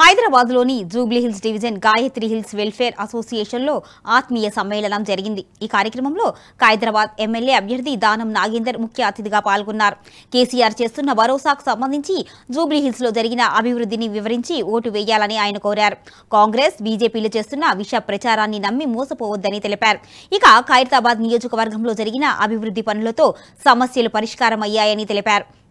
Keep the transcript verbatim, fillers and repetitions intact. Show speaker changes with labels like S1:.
S1: హైదరాబాద్ లోని Jubilee Hills division Gayatri Hills welfare association లో ఆత్మీయ సమ్మేళనం జరిగింది. ఈ కార్యక్రమంలో హైదరాబాద్ ఎమ్మెల్యే అభ్యర్థి దానం నాగేందర్ ముఖ్య అతిథిగా పాల్గొన్నారు. కేసీఆర్ చేస్తున్న భరోసాకు సంబంధించి జూబ్లీహిల్స్ లో జరిగిన అభివృద్ధిని వివరించి ఓటు వేయాలని ఆయన కోరారు. కాంగ్రెస్ బీజేపీలు చేస్తున్న విష ప్రచారాన్ని నమ్మి మోసపోవద్దని తెలిపారు. ఇక ఖైరతాబాద్ నియోజకవర్గంలో జరిగిన అభివృద్ధి పనులతో సమస్యలు పరిష్కారమయ్యాయని తెలిపారు.